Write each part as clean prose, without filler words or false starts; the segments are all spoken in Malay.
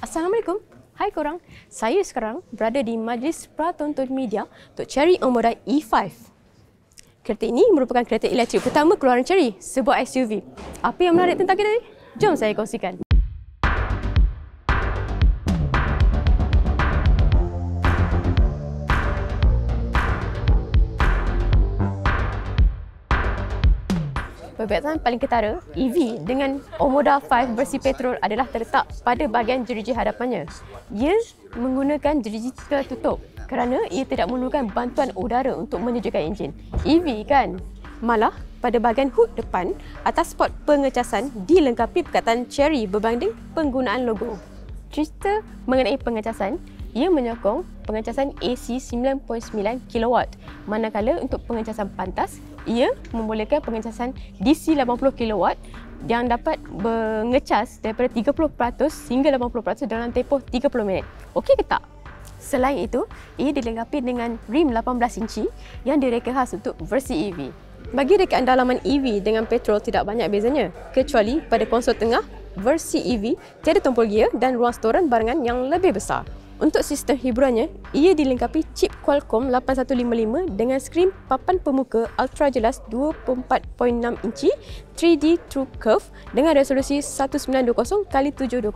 Assalamualaikum. Hai korang. Saya sekarang berada di Majlis Pratonton Media untuk Chery Omoda E5. Kereta ini merupakan kereta elektrik pertama keluaran Chery, sebuah SUV. Apa yang menarik tentang kereta ini? Jom saya kongsikan. Perbezaan paling ketara, EV dengan Omoda 5 versi petrol adalah terletak pada bahagian jeruji hadapannya. Ia menggunakan jeruji tertutup kerana ia tidak memerlukan bantuan udara untuk menyejukkan enjin. EV kan? Malah, pada bahagian hood depan, atas spot pengecasan dilengkapi perkataan Chery berbanding penggunaan logo. Cerita mengenai pengecasan, ia menyokong pengecasan AC 9.9 kW, manakala untuk pengecasan pantas, ia membolehkan pengecasan DC 80 kW yang dapat mengecas daripada 30% hingga 80% dalam tempoh 30 minit. Okey ke tak? Selain itu, ia dilengkapi dengan rim 18 inci yang direka khas untuk versi EV. Bagi rekaan dalaman EV dengan petrol tidak banyak bezanya, kecuali pada konsol tengah, versi EV tiada tumpul gear dan ruang storan barangan yang lebih besar. Untuk sistem hiburannya, ia dilengkapi chip Qualcomm 8155 dengan skrin papan pemuka ultra jelas 24.6 inci 3D True Curve dengan resolusi 1920x720.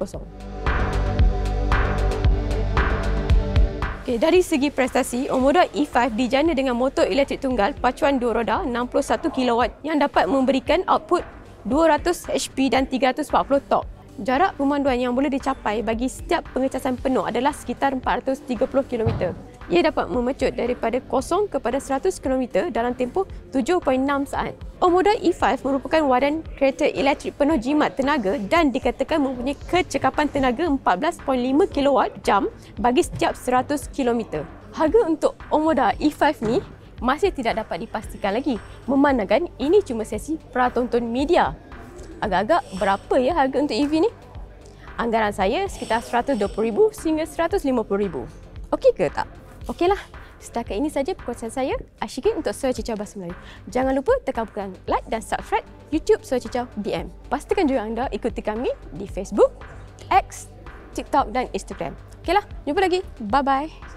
Dari segi prestasi, Omoda E5 dijana dengan motor elektrik tunggal pacuan dua roda 61 kW yang dapat memberikan output 200 HP dan 340 torque. Jarak pemanduan yang boleh dicapai bagi setiap pengecasan penuh adalah sekitar 430 km. Ia dapat memecut daripada 0 kepada 100 km dalam tempoh 7.6 saat. Omoda E5 merupakan wadah kereta elektrik penuh jimat tenaga dan dikatakan mempunyai kecekapan tenaga 14.5 kWh bagi setiap 100 km. Harga untuk Omoda E5 ni masih tidak dapat dipastikan lagi, memandangkan ini cuma sesi pratonton media. Agak-agak berapa ya harga untuk EV ni? Anggaran saya sekitar RM120,000 sehingga RM150,000. Okey ke tak? Okeylah. Setakat ini saja perkongsian saya, Ashikin untuk Suara Cicau Bahasa Melayu. Jangan lupa tekan like dan subscribe YouTube Suara Cicau BM. Pastikan juga anda ikuti kami di Facebook, X, TikTok dan Instagram. Okeylah, jumpa lagi. Bye-bye.